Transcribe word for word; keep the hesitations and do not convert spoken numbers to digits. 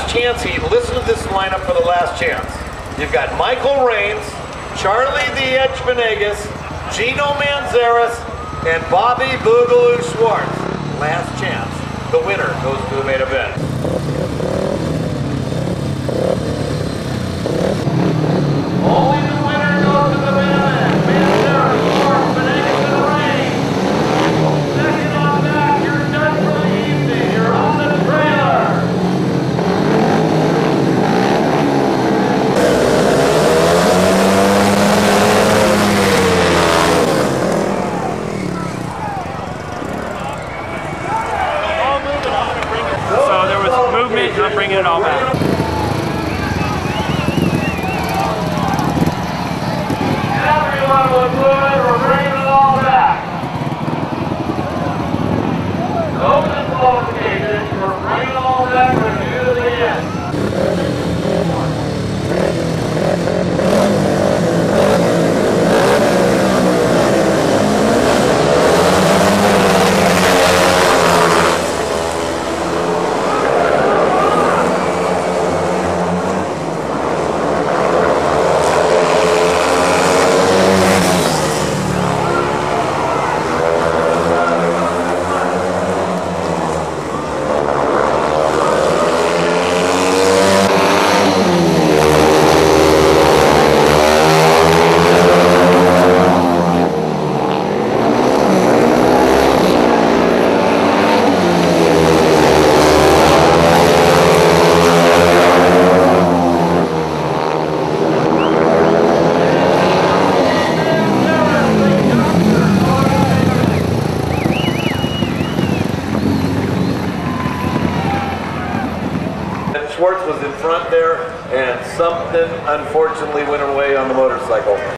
last chance heat, listen to this lineup for the last chance. You've got Michael Raines, Charlie the Edge Venegas, Gino Manzares, and Bobby Boogaloo Schwartz. Last chance. The winner goes to the main event. Only the winner goes to the main event. Manzares, Schwartz, Venegas, and Raines. Second on back, you're done for the evening. You're on the trailer. So there was movement, and I'm bringing it all back. Everyone was good, we're bringing it all back. No disqualifications, we're bringing it all back with you to the end. Schwartz was in front there, and something unfortunately went away on the motorcycle.